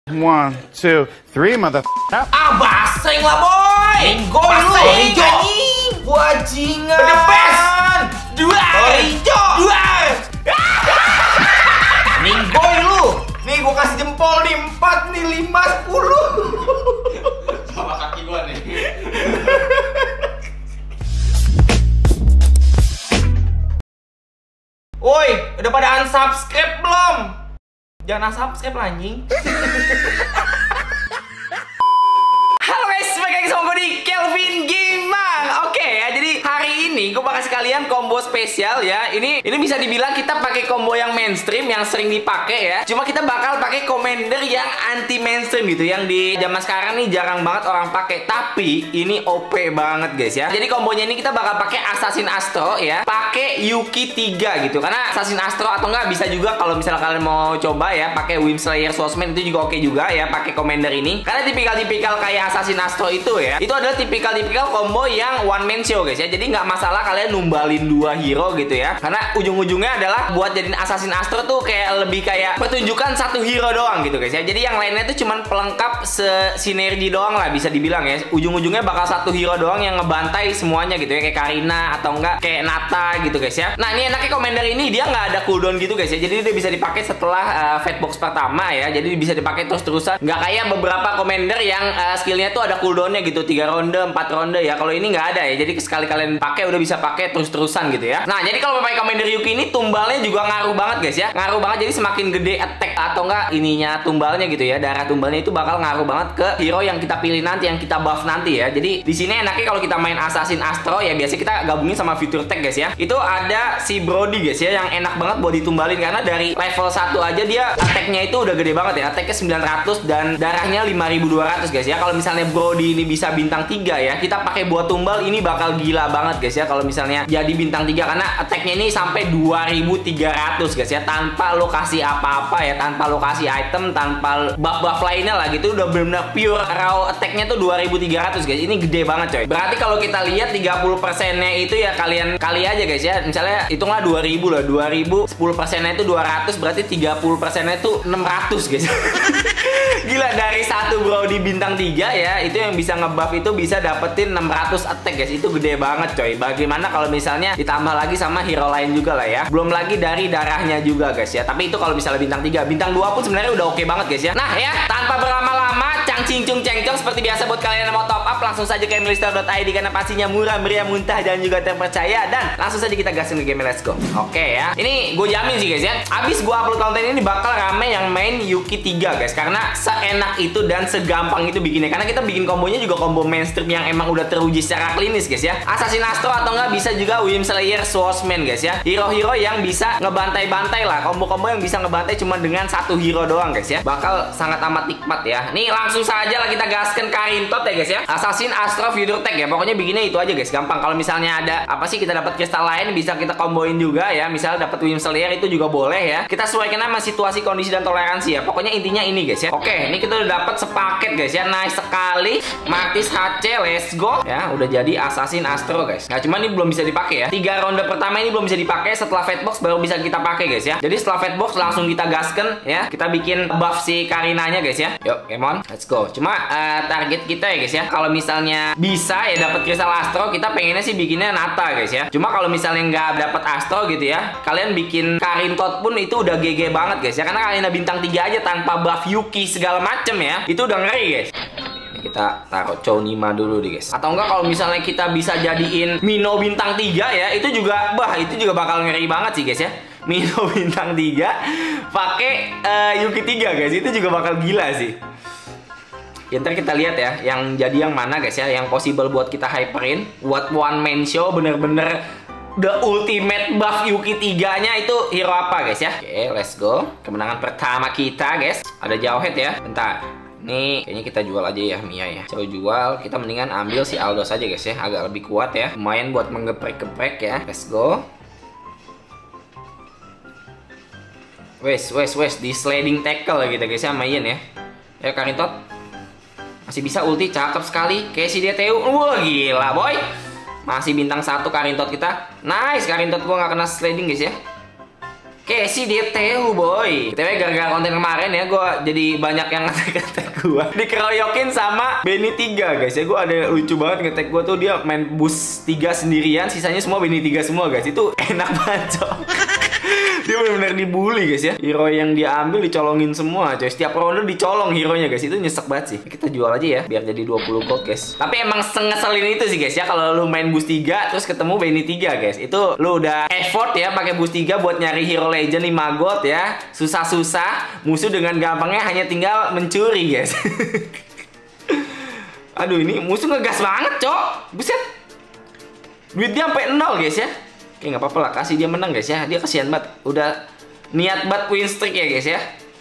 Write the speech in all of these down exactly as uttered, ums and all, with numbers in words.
One, two, three, mother. Ah, baseng lah, boy. Goy lu. Hijau. Wajingan. The best. Dua. Hijau. Dua. Nih, goy lu. Nih, gua kasih jempol nih. Empat nih, lima, sepuluh. Sama kaki gua nih. Woi, udah pada unsubscribe belum? Jangan unsubscribe lah, anjing. Halo guys, balik lagi sama gue di Kelvin Gaming. Oke ya, jadi hari ini gue bakal kasih kalian combo spesial ya. Ini ini bisa dibilang kita pakai combo yang mainstream, yang sering dipakai ya. Cuma kita bakal pakai commander yang anti mainstream gitu, yang di zaman sekarang nih jarang banget orang pakai. Tapi ini O P banget guys ya. Jadi kombonya ini kita bakal pakai Assassin Astro ya, pakai Yuki tiga gitu. Karena Assassin Astro atau enggak bisa juga kalau misalnya kalian mau coba ya, pakai Windslayer Swordsman itu juga oke juga ya, pakai commander ini. Karena tipikal-tipikal kayak Assassin Astro itu ya, itu adalah tipikal-tipikal combo yang one man show guys ya. Jadi nggak masalah kalian numbalin dua hero gitu ya, karena ujung-ujungnya adalah buat jadiin Assassin Astro tuh kayak lebih kayak pertunjukan satu hero doang gitu guys ya. Jadi yang lainnya tuh cuman pelengkap sinergi doang lah bisa dibilang ya. Ujung-ujungnya bakal satu hero doang yang ngebantai semuanya gitu ya, kayak Karina atau enggak kayak Nata gitu guys ya. Nah ini enaknya commander ini dia nggak ada cooldown gitu guys ya. Jadi dia bisa dipakai setelah uh, fatbox pertama ya. Jadi bisa dipakai terus-terusan. Nggak kayak beberapa commander yang uh, skillnya tuh ada cooldownnya gitu, tiga ronde, empat ronde ya. Kalau ini nggak ada ya. Jadi sekali kalian pakai udah bisa pakai terus-terusan gitu ya. Nah jadi kalau pakai commander Yuki ini tumbalnya juga ngaruh banget guys ya. Ngaruh banget, jadi semakin gede attack atau enggak ininya tumbalnya gitu ya, darah tumbalnya itu bakal ngaruh banget ke hero yang kita pilih nanti, yang kita buff nanti ya. Jadi di sini enaknya kalau kita main Assassin Astro ya, biasa kita gabungin sama Future Tech guys ya. Itu ada si Brody guys ya, yang enak banget buat ditumbalin karena dari level satu aja dia attacknya itu udah gede banget ya. Attacknya sembilan ratus dan darahnya lima ribu dua ratus guys ya. Kalau misalnya Brody ini bisa bintang tiga ya, kita pakai buat tumbal ini bakal gila banget guys ya. Kalau misalnya jadi bintang tiga, karena attacknya ini sampai dua ribu tiga ratus guys ya, tanpa lokasi apa-apa ya, tanpa lokasi item, tanpa buff-buff lainnya lah gitu. Udah benar-benar pure raw attacknya tuh dua ribu tiga ratus guys. Ini gede banget coy. Berarti kalau kita lihat tiga puluh persennya itu ya kalian kali aja guys ya. Misalnya hitunglah dua ribu lah, dua ribu, sepuluh persennya itu dua ratus, berarti tiga puluh persennya itu enam ratus guys. Gila, dari satu Brody bintang tiga ya, itu yang bisa ngebuff itu bisa dapetin enam ratus attack guys. Itu gede banget coy. Bagaimana kalau misalnya ditambah lagi sama hero lain juga lah ya. Belum lagi dari darahnya juga guys ya. Tapi itu kalau misalnya bintang tiga, bintang dua pun sebenarnya udah oke banget guys ya. Nah ya, tanpa berlama-lama, cang cincung cengcong, seperti biasa buat kalian yang mau top up, langsung saja ke emilistore dot i d karena pastinya murah, meriah, muntah dan juga terpercaya. Dan langsung saja kita gasin ke game, let's go. Oke ya. Ini gue jamin sih guys ya, abis gue upload konten ini bakal rame yang main Yuki tiga guys. Karena seenak itu dan segampang itu bikinnya. Karena kita bikin kombonya juga combo mainstream yang emang udah teruji secara klinis guys ya. Assassin Astro atau enggak bisa juga Windslayer Swordsman guys ya. Hero-hero yang bisa ngebantai-bantai lah. Kombo-kombo yang bisa ngebantai cuma dengan satu hero doang guys ya. Bakal sangat amat nikmat ya. Nih langsung saja lah kita gaskan Karintot ya guys ya. Assassin Astro Future Tech ya. Pokoknya bikinnya itu aja guys, gampang. Kalau misalnya ada apa sih, kita dapat kristal lain bisa kita komboin juga ya. Misalnya dapat Windslayer itu juga boleh ya. Kita sesuaikan sama situasi, kondisi dan toleransi ya. Pokoknya intinya ini guys ya. Oke, ini kita udah dapat sepaket guys ya. Nice sekali. Martis H C, let's go. Ya, udah jadi Assassin Astro guys. Nah, cuman ini belum bisa dipakai ya. Tiga ronde pertama ini belum bisa dipakai, setelah fatbox baru bisa kita pakai guys ya. Jadi setelah fatbox langsung kita gaskan ya. Kita bikin buff si Karinanya guys ya. Yuk, come on, let's go. Cuma uh, target kita ya guys ya, kalau misalnya bisa ya dapat kristal Astro, kita pengennya sih bikinnya Nata guys ya. Cuma kalau misalnya nggak dapat Astro gitu ya, kalian bikin Karintot pun itu udah G G banget guys ya. Karena kalian bintang tiga aja tanpa buff Yuki segala macem ya, itu udah ngeri guys. Kita taruh Chonima dulu deh guys. Atau enggak kalau misalnya kita bisa jadiin Mino bintang tiga ya, itu juga bah itu juga bakal ngeri banget sih guys ya. Mino bintang tiga pakai uh, Yuki tiga guys, itu juga bakal gila sih. Ya ntar kita lihat ya yang jadi yang mana guys ya, yang possible buat kita hyperin buat one man show. Bener-bener the ultimate buff Yuki tiga nya itu hero apa guys ya. Oke, let's go. Kemenangan pertama kita guys. Ada Jauhead ya. Bentar, nih kayaknya kita jual aja ya Mia ya. Coba jual, kita mendingan ambil si Aldos aja guys ya. Agak lebih kuat ya, lumayan buat menggeprek-geprek ya. Let's go. Wes, wes, wes, di sliding tackle ya kita guys ya, main ya. Ya Karintot masih bisa ulti, cakep sekali. Kayak si D T U, wah gila boy. Masih bintang satu Karintot kita. Nice, Karintot gua nggak kena sliding guys ya. Casey dia Teo boy. Tapi gara-gara konten kemarin ya, gue jadi banyak yang ngetek-ngetek gue dikeroyokin sama Benny tiga guys ya. Gue ada lucu banget ngetek gue tuh, dia main bus tiga sendirian, sisanya semua Benny tiga semua guys. Itu enak banget cok. Dia benar-benar dibully guys ya. Hero yang dia ambil dicolongin semua coy. Setiap rounder dicolong hero-nya guys. Itu nyesek banget sih. Kita jual aja ya biar jadi dua puluh gold guys. Tapi emang sengeselin itu sih guys ya, kalau lu main bus tiga terus ketemu Benny tiga guys. Itu lu udah effort ya pakai bus tiga buat nyari hero legend lima gold ya. Susah-susah, musuh dengan gampangnya hanya tinggal mencuri guys. Aduh, ini musuh ngegas banget cok. Buset. Duitnya sampai nol guys ya. Oke, nggak apa-apa lah, kasih dia menang guys ya. Dia kasihan banget, udah niat banget win streak ya guys ya.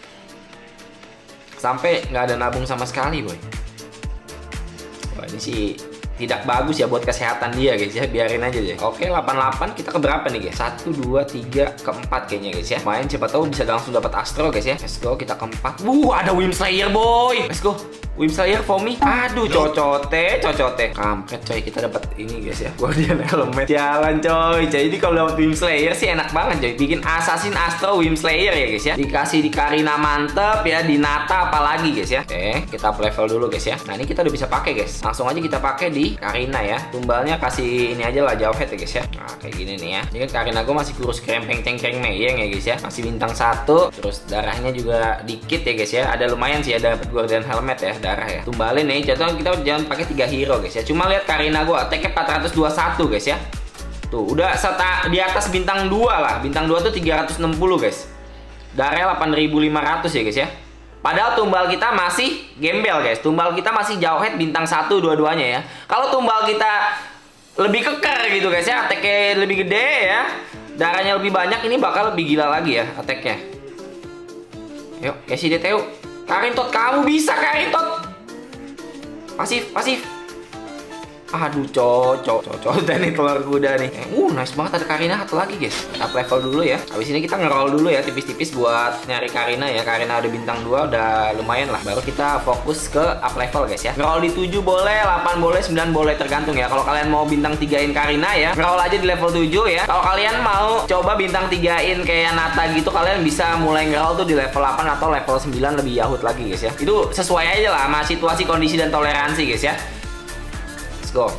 Sampai nggak ada nabung sama sekali boy. Wah, ini sih tidak bagus ya buat kesehatan dia guys ya. Biarin aja deh. Oke, delapan puluh delapan, kita ke berapa nih guys? satu, dua, tiga, keempat kayaknya guys ya. Main siapa tahu bisa langsung dapat Astro guys ya. Let's go, kita keempat. Wuh, ada Wim Slayer boy. Let's go. Wim Slayer for me. Aduh, cocote, cocote. Kampret coy, kita dapat ini guys ya. Guardian Helmet. Jalan coy. Jadi kalau dapat Wim Slayer sih enak banget coy. Bikin Assassin Astro Wim Slayer ya guys ya. Dikasih di Karina mantep ya, di Nata apalagi guys ya. Oke, kita up level dulu guys ya. Nah, ini kita udah bisa pakai guys. Langsung aja kita pakai di Karina ya. Tumbalnya kasih ini aja lah, jauh head ya guys ya. Nah, kayak gini nih ya. Ini kan Karina gue masih kurus krempeng cengkeng meyeng ya guys ya. Masih bintang satu. Terus darahnya juga dikit ya guys ya. Ada lumayan sih, ada dapat Guardian Helmet ya. Darah ya, tumbalin nih. Contohnya kita jangan pakai tiga hero guys ya. Cuma lihat Karina gua attack-nya empat ratus dua puluh satu guys ya. Tuh udah serta di atas bintang dua lah. Bintang dua tuh tiga ratus enam puluh guys. Darahnya delapan ribu lima ratus ya guys ya. Padahal tumbal kita masih gembel guys. Tumbal kita masih jauh head bintang satu dua-duanya ya. Kalau tumbal kita lebih keker gitu guys ya, attack-nya lebih gede ya, darahnya lebih banyak, ini bakal lebih gila lagi ya attack-nya. Yuk, Casey D T U. Karintot, kamu bisa Karintot. Pasif, pasif. Aduh, cocok, cocok. Dan nih telur kuda nih. Uh, nice banget ada Karina satu lagi guys. Up level dulu ya. Habis ini kita nge-roll dulu ya, tipis-tipis buat nyari Karina ya. Karina ada bintang dua, udah lumayan lah. Baru kita fokus ke up level guys ya. Nge-roll di tujuh boleh, delapan boleh, sembilan boleh, tergantung ya. Kalau kalian mau bintang tiga-in Karina ya, nge-roll aja di level tujuh ya. Kalau kalian mau coba bintang tiga-in kayak Nata gitu, kalian bisa mulai nge-roll tuh di level delapan atau level sembilan lebih yahut lagi guys ya. Itu sesuai aja lah sama situasi, kondisi, dan toleransi guys ya. Let's go.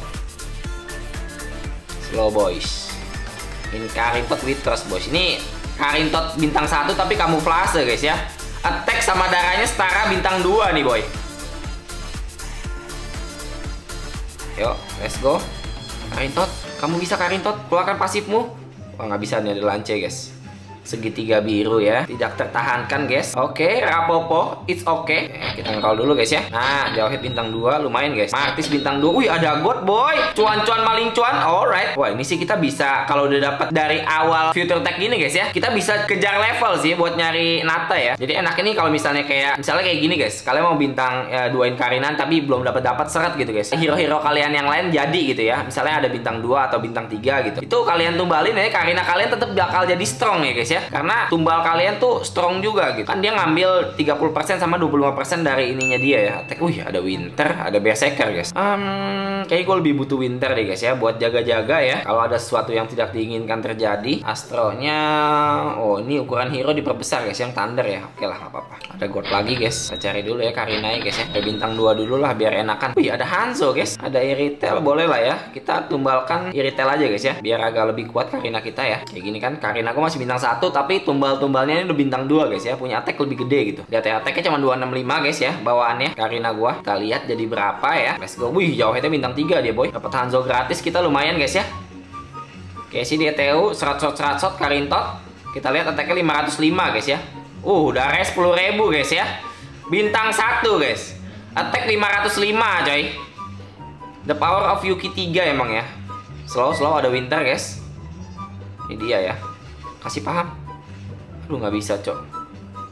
Slow boys. Ini Karintot with trust boys. Ini Karintot bintang satu tapi kamuflase guys ya. Attack sama darahnya setara bintang dua nih boy. Yuk, let's go. Karintot, kamu bisa Karintot. Keluarkan pasifmu. Wah, nggak bisa nih, ada lance guys. Segitiga biru ya, tidak tertahankan guys. Oke, okay, Rapopo, it's okay. Eh, kita nge-roll dulu guys ya. Nah, jauh hit bintang dua, lumayan guys. Martis bintang dua, wih ada god boy. Cuan-cuan maling cuan, alright. Wah, ini sih kita bisa, kalau udah dapat dari awal future tech gini guys ya, kita bisa kejar level sih buat nyari Nata ya. Jadi enak ini kalau misalnya kayak, misalnya kayak gini guys. Kalian mau bintang ya, duain Karinan tapi belum dapat dapat seret gitu guys. Hero-hero kalian yang lain jadi gitu ya. Misalnya ada bintang dua atau bintang tiga gitu. Itu kalian tumbalin ya, Karina kalian tetap bakal jadi strong ya guys ya. Karena tumbal kalian tuh strong juga gitu. Kan dia ngambil tiga puluh persen sama dua puluh lima persen dari ininya dia ya. Attack. Wih, ada Winter, ada Berserker guys. Um, kayaknya gue lebih butuh Winter deh guys ya, buat jaga-jaga ya. Kalau ada sesuatu yang tidak diinginkan terjadi. Astronya, oh ini ukuran hero diperbesar guys, yang Thunder ya. Oke lah, nggak apa-apa. Ada God lagi guys. Kita cari dulu ya Karina ya guys ya. Ada bintang dua dulu lah biar enakan. Wih, ada Hanzo guys. Ada Iritel, boleh lah ya. Kita tumbalkan Iritel aja guys ya, biar agak lebih kuat Karina kita ya. Kayak gini kan, Karina gue masih bintang satu tapi tumbal-tumbalnya ini udah bintang dua guys ya, punya attack lebih gede gitu. Lihat ya, attacknya cuma dua enam lima guys ya bawaannya Karina gua. Kita lihat jadi berapa ya. Let's go. Wih, jauh hitnya bintang tiga dia boy. Dapat Hanzo gratis, kita lumayan guys ya. Oke, sih dia T U serat-serat Karintot. Kita lihat attacknya lima ratus lima guys ya. Uh, udah res sepuluh ribu guys ya. Bintang satu guys. Attack lima ratus lima coy. The power of Yuki tiga emang ya. Slow-slow ada Winter guys. Ini dia ya. Kasih paham. Aduh, nggak bisa cok.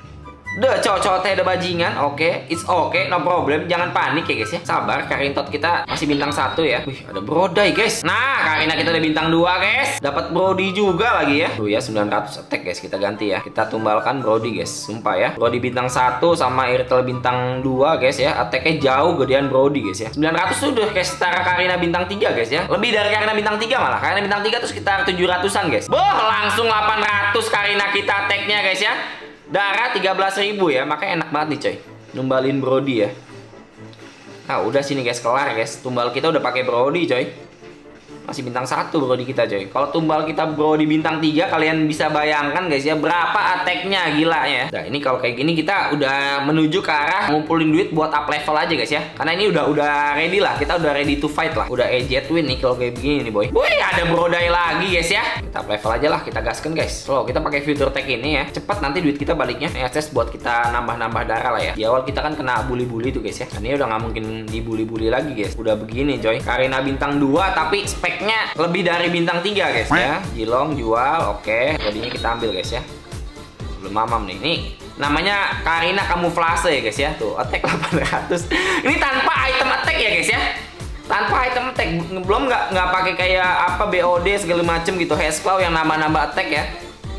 Udah cowok-cowok teh ada bajingan, oke, okay. It's okay, no problem, jangan panik ya guys ya. Sabar, Karintot kita masih bintang satu ya. Wih, ada Brodai guys. Nah, Karina kita udah bintang dua guys. Dapat Brody juga lagi ya. Tuh ya, sembilan ratus attack guys, kita ganti ya. Kita tumbalkan Brody guys, sumpah ya. Brody bintang satu sama Irtel bintang dua guys ya. Attacknya jauh gedean Brody guys ya. sembilan ratus tuh udah kayak setara Karina bintang tiga guys ya. Lebih dari Karina bintang tiga malah. Karina bintang tiga tuh sekitar tujuh ratusan guys. Boh, langsung delapan ratus Karina kita attacknya guys ya. Darah tiga belas ribu ya, makanya enak banget nih coy. Numbalin Brody ya. Nah udah sini guys, kelar guys. Tumbal kita udah pakai Brody coy. Masih bintang satu Brody kita coy. Kalau tumbal kita Brody bintang tiga, kalian bisa bayangkan guys ya berapa attack-nya, gila ya. Nah ini kalau kayak gini kita udah menuju ke arah ngumpulin duit buat up level aja guys ya. Karena ini udah udah ready lah, kita udah ready to fight lah. Udah eject win nih kalau kayak begini nih boy. Wih, ada Brodai lagi guys ya. Kita up level aja lah, kita gaskan guys. Loh, kita pakai future tech ini ya. Cepat nanti duit kita baliknya. Akses buat kita nambah-nambah darah lah ya. Di awal kita kan kena bully-bully tuh guys ya. Dan ini udah nggak mungkin dibully-bully lagi guys. Udah begini coy. Karina bintang dua tapi spek lebih dari bintang tiga guys ya. Jilong jual, oke. Jadinya kita ambil guys ya. Belum mamam nih. Nih namanya Karina kamuflase ya guys ya. Tuh attack delapan ratus. Ini tanpa item attack ya guys ya. Tanpa item attack. Belum nggak nggak pakai kayak apa B O D segala macem gitu. Hexclaw yang nambah-nambah attack ya.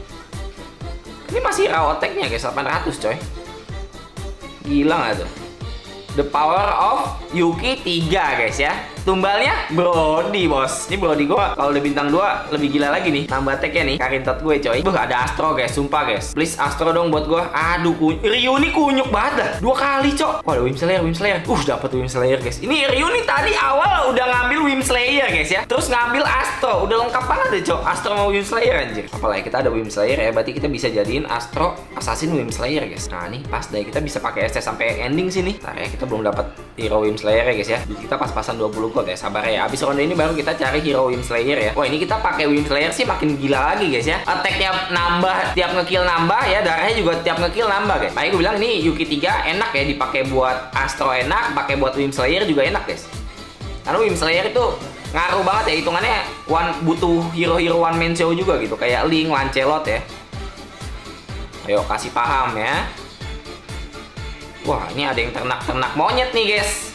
Ini masih raw attacknya guys, delapan ratus coy. Gila nggak tuh? The power of Yuki tiga guys ya. Tumbalnya Brody bos. Ini Brody gua kalau udah bintang dua lebih gila lagi nih. Nambah attack-nya nih. Karintot gue coy. Buh, ada Astro guys, sumpah guys. Please Astro dong buat gua. Aduh, Ryu ini kunyuk banget dah. Dua kali cok. Wah, ada Wim Slayer, Wim Slayer. Uh, dapat Wim Slayer guys. Ini Ryu nih tadi awal udah ngambil Wim Slayer guys ya. Terus ngambil Astro. Udah lengkap banget deh cok. Astro sama Wim Slayer anjir. Apalagi kita ada Wim Slayer ya. Berarti kita bisa jadiin Astro Assassin Wim Slayer guys. Nah, nih pas deh kita bisa pakai S T sampai ending sini. Nah, ya kita belum dapat hero Wim Slayer ya guys ya. Jadi kita pas-pasan dua puluh gold ya. Sabar ya. Habis ronde ini baru kita cari hero Wim Slayer ya. Wah, ini kita pakai Wim Slayer sih makin gila lagi guys ya. Attack-nya nambah, tiap ngekill nambah ya, darahnya juga tiap ngekill nambah guys. Makanya gue bilang ini Yuki tiga enak ya dipakai buat Astro enak, pakai buat Wim Slayer juga enak guys. Karena Wim Slayer itu ngaruh banget ya, hitungannya one, butuh hero-hero one man show juga gitu, kayak Link, Lancelot ya. Ayo kasih paham ya. Wah, ini ada yang ternak-ternak monyet nih guys.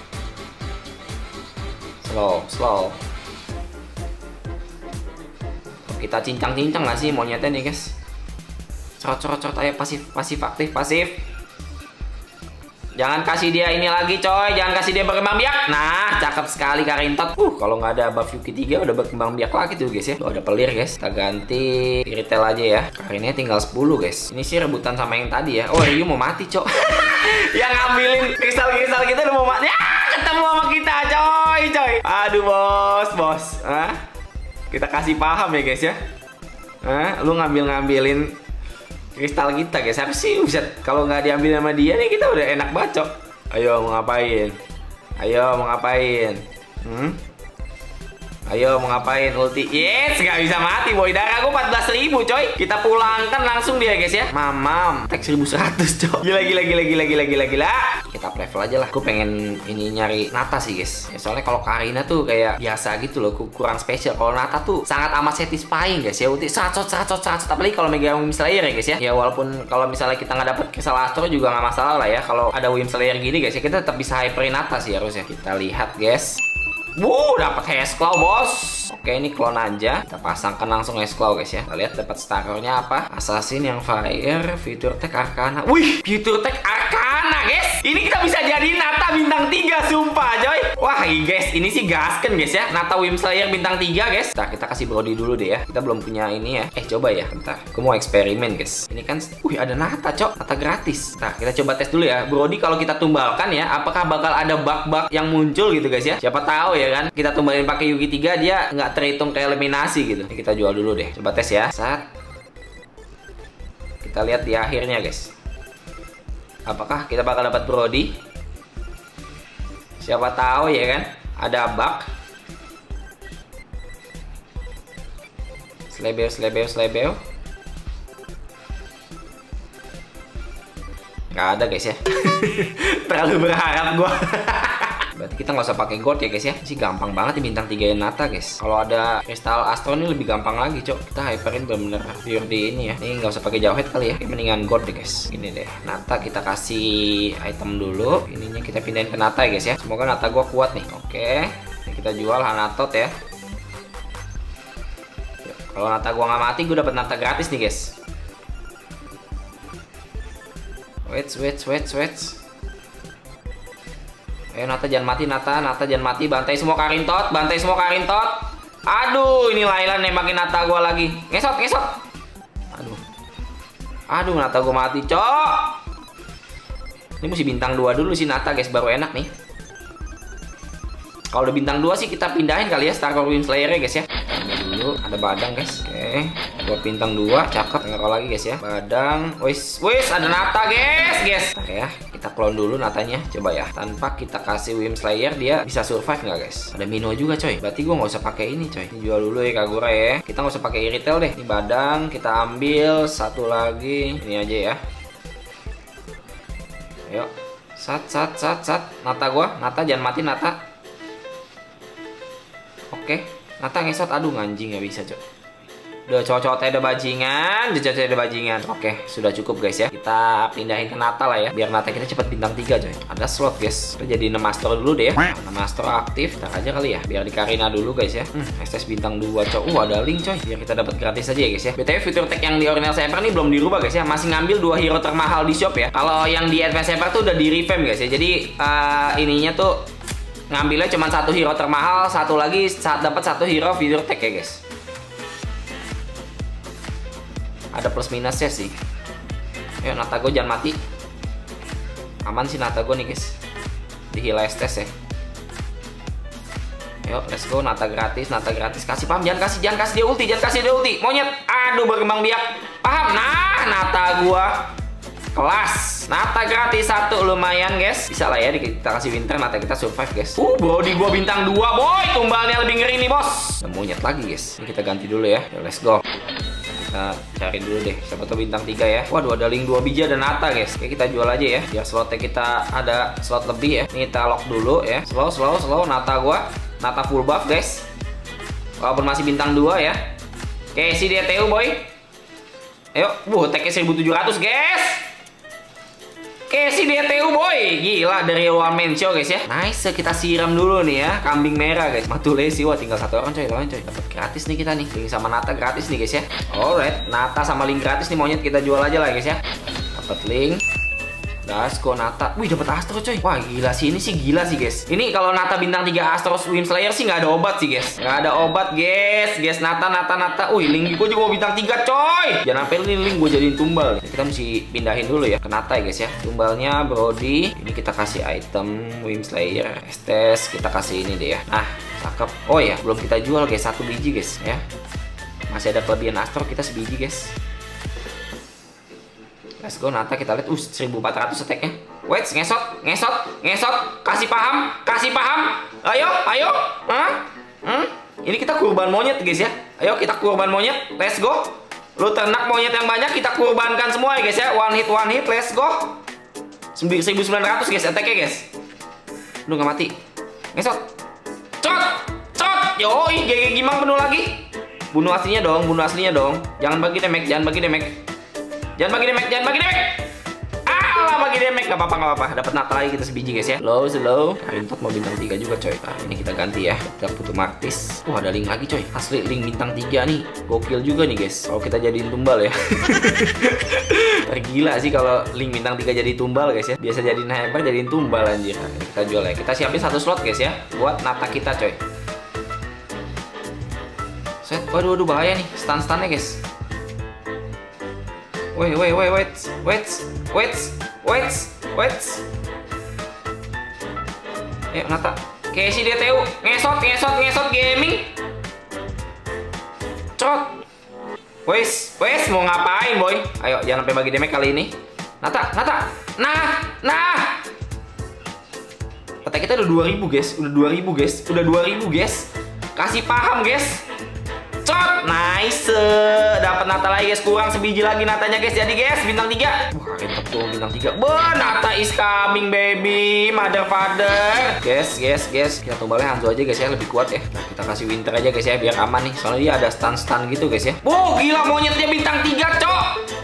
Slow, slow. Kita cincang-cincang nggak sih monyetnya nih guys? Corot-corot ayo pasif, pasif aktif, pasif. Jangan kasih dia ini lagi coy, jangan kasih dia berkembang biak. Nah, cakep sekali Karintot. Uh, kalau nggak ada buff Yuki tiga udah berkembang biak lagi tuh guys ya. Tuh ada pelir guys. Kita ganti Iritel aja ya. Karinnya tinggal sepuluh guys. Ini sih rebutan sama yang tadi ya. Oh, Ryu mau mati cok. Yang ngambilin kristal-kristal kita udah mau mati. Ya, ketemu sama kita coy, coy. Aduh bos, bos. Hah? Kita kasih paham ya guys ya. Hah? Lu ngambil-ngambilin kristal kita guys. Harus sih bisa. Kalau nggak diambil sama dia nih kita udah enak bacok. Ayo mau ngapain? Ayo mau ngapain? Hmm? Ayo mau ngapain? Ulti. Yes, nggak bisa mati boy. Darah gue empat belas ribu coy. Kita pulangkan langsung dia guys ya. Mamam. Tek seribu seratus coy. Gila gila gila gila gila gila gila. Kita level aja lah. Gue pengen ini nyari Nata sih guys. Ya, soalnya kalau Karina tuh kayak biasa gitu loh. Kurang spesial. Kalau Nata tuh sangat amat satisfying guys ya. Ulti sacot sacot sacot. Apalagi kalau megang Wim Slayer ya guys ya. Ya walaupun kalau misalnya kita nggak dapet kristal Astro juga nggak masalah lah ya. Kalau ada Wim Slayer gini guys ya, kita tetap bisa hyperin Nata sih harusnya. Kita lihat guys. Wuh, dapat Hexclaw bos. Oke, ini clone aja. Kita pasangkan langsung Hexclaw guys ya. Kita lihat dapat starternya apa? Assassin yang fire, Future Tech Arcana. Wih, Future Tech Arcana guys. Ini kita bisa jadi Nata bintang tiga sumpah coy. Wah, guys, ini sih gasken guys ya. Nata Wim Slayer bintang tiga guys. Nah, kita kasih Brody dulu deh ya. Kita belum punya ini ya. Eh, coba ya. Bentar. Aku mau eksperimen guys. Ini kan, wih, ada Nata cok. Nata gratis. Nah, kita coba tes dulu ya. Brody kalau kita tumbalkan ya, apakah bakal ada bug-bug yang muncul gitu guys ya. Siapa tahu ya kan. Kita tumbalin pakai Yuki tiga dia nggak terhitung ke eliminasi gitu. Ini kita jual dulu deh. Coba tes ya. Saat kita lihat di akhirnya guys. Apakah kita bakal dapat Brody? Siapa tahu ya kan. Ada bug. Slebeo, slebeo, slebeo. Nggak ada guys ya. Terlalu berharap gua. Berarti kita nggak usah pakai gold ya guys ya. Sih gampang banget di bintang tiga Nata guys. Kalau ada kristal astro ini lebih gampang lagi cok. Kita hyperin bener-bener pure di ini ya. Ini nggak usah pakai jauhead kali ya. Kayak mendingan gold deh guys. Gini deh. Nata kita kasih item dulu. Ininya kita pindahin ke Nata ya guys ya. Semoga Nata gua kuat nih. Oke. Ini kita jual Hanatot ya. Kalau Nata gua nggak mati, gua dapat Nata gratis nih guys. Wait, wait, wait, wait. Ayo Nata jangan mati, Nata, Nata jangan mati, bantai semua Karintot, bantai semua Karintot. Aduh, ini Layla nembakin Nata gua lagi. Ngesot, ngesot. Aduh. Aduh, Nata gua mati, cok. Ini mesti bintang dua dulu sih Nata guys, baru enak nih. Kalau udah bintang dua sih kita pindahin kali ya Starcore Wim Slayer ya guys ya. Dulu ada badang guys. Oke, buat bintang dua cakep. Nggak lagi guys ya. Badang. Wis, wis ada Nata guys, guys. Oke ya, kita clone dulu Natanya. Coba ya. Tanpa kita kasih Wim Slayer dia bisa survive nggak guys? Ada Mino juga coy. Berarti gua nggak usah pakai ini coy. Ini jual dulu ya Kagura ya. Kita nggak usah pakai Irritel deh. Ini badang kita ambil satu lagi. Ini aja ya. Ayo. Sat, sat, sat, sat. Nata gua. Nata jangan mati Nata. Oke, Nata ngesot, aduh nganjing ya bisa cok. Udah cocok ada bajingan, udah cocok ada bajingan. Oke, sudah cukup guys ya. Kita pindahin ke Nata lah ya, biar Nata kita cepet bintang tiga coy. Ada slot guys. Kita jadi enam master dulu deh ya. enam master aktif, ntar aja kali ya. Biar di Karina dulu guys ya. Hmm, S S bintang dua cok. Uh, ada link coy. Biar kita dapat gratis aja ya guys ya. B T W fitur tag yang di Original Saber ini belum dirubah guys ya. Masih ngambil dua hero termahal di shop ya. Kalau yang di Advance Saber tuh udah di revamp guys ya. Jadi uh, ininya tuh ngambilnya cuma satu hero termahal, satu lagi saat dapat satu hero fitur tag ya guys. Ada plus minusnya sih. Ayo Nata gue jangan mati. Aman sih Nata gue nih guys. Di heal test ya. Ayo let's go Nata gratis, Nata gratis. Kasih paham, jangan kasih, jangan kasih dia ulti, jangan kasih dia ulti. Monyet, aduh berkembang biak. Paham? Nah, Nata gua kelas. Nata gratis satu lumayan guys. Bisa lah ya kita kasih winter, Nata kita survive guys. Uh, Brody gua bintang dua boy. Tumbalnya lebih ngeri nih bos. Ada monyet lagi guys. Ini kita ganti dulu ya. Yo, let's go. Kita cari dulu deh. Siapa tuh bintang tiga ya. Waduh ada link dua biji dan Nata guys. Oke kita jual aja ya. Biar slotnya kita ada slot lebih ya. Ini kita lock dulu ya. Slow slow slow Nata gua. Nata full buff guys. Walaupun masih bintang dua ya. Oke si D T U boy. Ayo. Wuh tag-nya seribu tujuh ratus guys. Oke si D T U boy. Gila dari one man show guys ya. Nice kita siram dulu nih ya. Kambing merah guys. Matulesi. Wah tinggal satu orang coy. Lawan coy. Dapat gratis nih kita nih. Link sama Nata gratis nih guys ya. Alright. Nata sama link gratis nih monyet. Kita jual aja lah guys ya. Dapat link. Dasko Nata. Wih dapat Astro coy. Wah gila sih. Ini sih gila sih guys. Ini kalau Nata bintang tiga Astro Wim Slayer sih nggak ada obat sih guys. Nggak ada obat guys. Guys Nata Nata Nata. Wih link gue juga mau bintang tiga coy. Jangan sampai ini link gue jadiin tumbal. Kita mesti pindahin dulu ya ke Nata ya guys ya. Tumbalnya Brody. Ini kita kasih item Wim Slayer. Estes kita kasih ini deh ya. Nah cakep. Oh ya belum kita jual guys. Satu biji guys ya. Masih ada kelebihan Astro kita sebiji guys. Let's go Nata kita lihat. Uh seribu empat ratus attack-nya. Wait, ngesot, ngesot, ngesot. Kasih paham, kasih paham. Ayo, ayo. Hah? Hmm? Ini kita kurban monyet guys ya. Ayo kita kurban monyet. Let's go. Lu ternak monyet yang banyak kita kurbankan semua ya guys ya. One hit, one hit. Let's go. seribu sembilan ratus guys attack-nya guys. Lu nggak mati. Ngesot. Cot, cot. Yoi, G G Gimang penuh lagi. Bunuh aslinya dong, bunuh aslinya dong. Jangan bagi damage, jangan bagi damage. Jangan bagi damage, jangan bagi damage. Alah bagi damage, gak apa-apa, gak apa-apa. Dapat Nata lagi kita sebiji guys ya. Slow, slow. Karintot mau bintang tiga juga coy. Nah ini kita ganti ya. Kita butuh Martis. Wah ada link lagi coy. Asli link bintang tiga nih. Gokil juga nih guys. Kalau kita jadiin tumbal ya. Tergila sih kalau link bintang tiga jadi tumbal guys ya. Biasa jadiin hyper, jadiin tumbal anjir. Nah, kita jual ya. Kita siapin satu slot guys ya. Buat Nata kita coy. Set. Waduh, waduh bahaya nih. Stun-stunnya guys. Wait, wait, wait, wait, wait, wait, wait, wait. Ayo Nata. Oke si D T U. Ngesot, ngesot, ngesot gaming. Trot. Wes, wes mau ngapain boy? Ayo jangan sampai bagi damage kali ini. Nata, Nata. Nah, nah. Attack kita udah dua ribu guys. Udah dua ribu guys. Udah dua ribu guys. Kasih paham guys. Trot. Nah Nice. Dapat Nata lagi guys. Kurang sebiji lagi Natanya guys. Jadi guys, bintang tiga. Wah, rentap tuh bintang tiga. Bah, Nata is coming baby. Mother father. Guys, guys, guys. Kita tumbalnya Hanzo aja guys ya, lebih kuat ya. Nah, kita kasih Winter aja guys ya, biar aman nih. Soalnya dia ada stun-stun gitu guys ya. Wow, gila monyetnya bintang tiga, cok.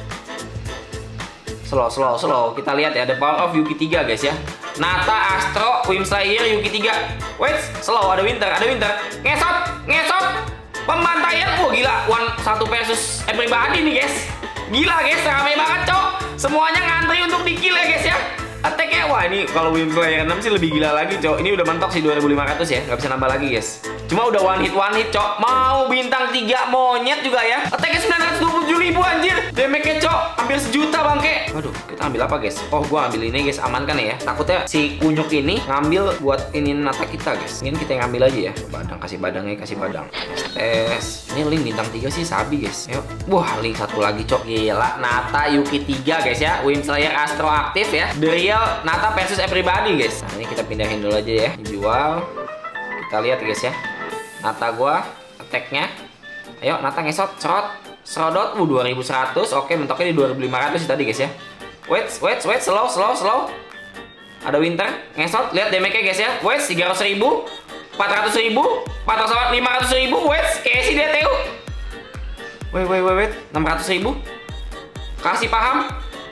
Slow, slow, slow. Kita lihat ya, the power of Yuki tiga guys ya. Nata, Astro, Windslayer, Yuki tiga. Wait, slow, ada Winter, ada Winter. Ngesot, ngesot. Pembantaian, wah gila. One, satu versus everybody nih guys. Gila guys, ramai banget cok. Semuanya ngantri untuk di kill ya guys ya. Attack-nya, wah ini kalau Windslayer enam sih lebih gila lagi cok. Ini udah mentok sih dua ribu lima ratus ya, nggak bisa nambah lagi guys. Cuma udah one hit one hit cok. Mau bintang tiga monyet juga ya. Attack-nya sembilan ratus dua puluh tujuh ribu anjir. Damage-nya cok, hampir sejuta bangke. Waduh, kita ambil apa guys? Oh, gua ambil ini guys, amankan ya. Takutnya si kunyuk ini ngambil buat ini Nata kita guys. Ini kita yang ambil aja ya. Badang, kasih badangnya, kasih badang. Tes. Ini link bintang tiga sih sabi guys. Ayo. Wah, link satu lagi cok. Gila, Nata Yuki tiga guys ya. Windslayer Astro aktif ya. The real Nata versus everybody guys. Nah, ini kita pindahin dulu aja ya. Dijual. Kita lihat guys ya. Nata gua attack-nya. Ayo Nata ngesot, serot, serodot. Uh, dua ribu seratus. Oke, mentoknya di dua ribu lima ratus sih tadi guys ya. Wait, wait, wait, slow, slow, slow. Ada Winter, ngesot, lihat damage-nya guys ya. Wait, tiga ratus ribu, empat ratus ribu, empat ratus, lima ratus ribu. Wait, kayak si dia T U. Wait, wait, wait, wait, enam ratus ribu. Kasih paham.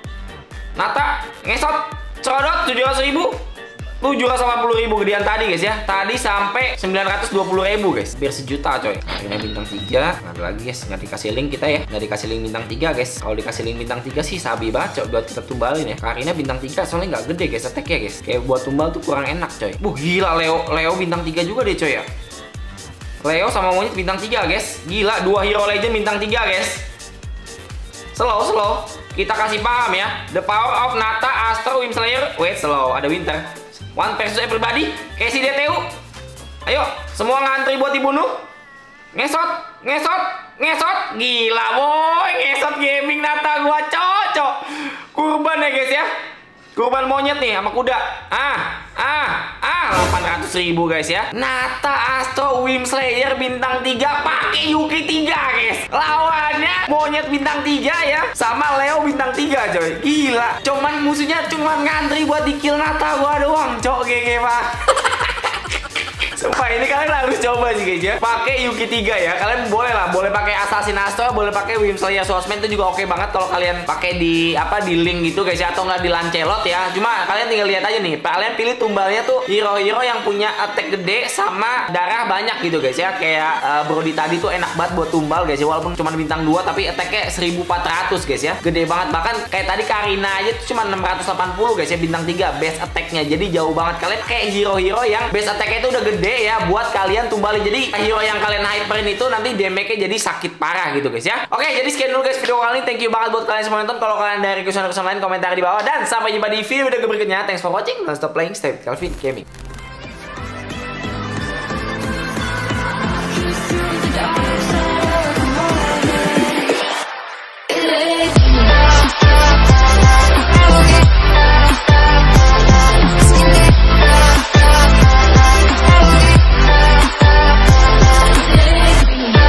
Nata ngesot, serodot, tujuh ratus ribu. tujuh ratus delapan puluh ribu gedean tadi guys ya. Tadi sampai sembilan ratus dua puluh ribu guys. Biar sejuta coy. Nah, ini bintang tiga. Nggak ada lagi guys. Nggak dikasih link kita ya. Nggak dikasih link bintang tiga guys. Kalau dikasih link bintang tiga sih sabi banget coy. Buat kita tumbalin ya. Karinnya bintang tiga soalnya nggak gede guys. Attack ya guys. Kayak buat tumbal tuh kurang enak coy. Buh gila Leo. Leo bintang tiga juga deh coy ya. Leo sama monyet bintang tiga guys. Gila. Dua hero legend bintang tiga guys. Slow slow. Kita kasih paham ya. The power of Nata, Astro, Windslayer. Wait slow. Ada Winter. One versus everybody. Kayak si D T U. Ayo, semua ngantri buat dibunuh. Ngesot, ngesot, ngesot. Gila boy, ngesot gaming Nata gua cocok. Kurban ya guys ya. Kurban monyet nih sama kuda. Ah, ah, ah, delapan ratus ribu guys ya. Nata, Astro, Windslayer bintang tiga pakai Yuki tiga guys. Lawannya monyet bintang tiga ya, sama Leo bintang tiga coy. Gila. Cuman musuhnya cuman ngantri buat di kill Nata gua doang, cok gege pak. Sumpah ini kalian harus coba sih guys ya. Pakai Yuki tiga ya. Kalian boleh lah, boleh pakai Assassin Astro, boleh pakai Windslayer Swordsman itu juga oke banget kalau kalian pakai di apa di link gitu guys ya, atau nggak di Lancelot ya. Cuma kalian tinggal lihat aja nih. Kalian pilih tumbalnya tuh hero-hero yang punya attack gede sama darah banyak gitu guys ya. Kayak uh, Brody tadi tuh enak banget buat tumbal guys ya. Walaupun cuma bintang dua tapi attack-nya seribu empat ratus guys ya. Gede banget, bahkan kayak tadi Karina aja tuh cuma enam ratus delapan puluh guys ya bintang tiga base attack-nya. Jadi jauh banget. Kalian kayak hero-hero yang base attack-nya itu udah gede ya buat kalian tumbalin. Jadi hero yang kalian hyperin itu nanti damage-nya jadi sakit parah gitu guys ya. Oke, jadi sekian dulu guys video kali ini. Thank you banget buat kalian semua nonton. Kalau kalian dari kesan-kesan lain komentar di bawah, dan sampai jumpa di video berikutnya. Thanks for watching. Don't stop playing. Stay with Kelvin Gaming.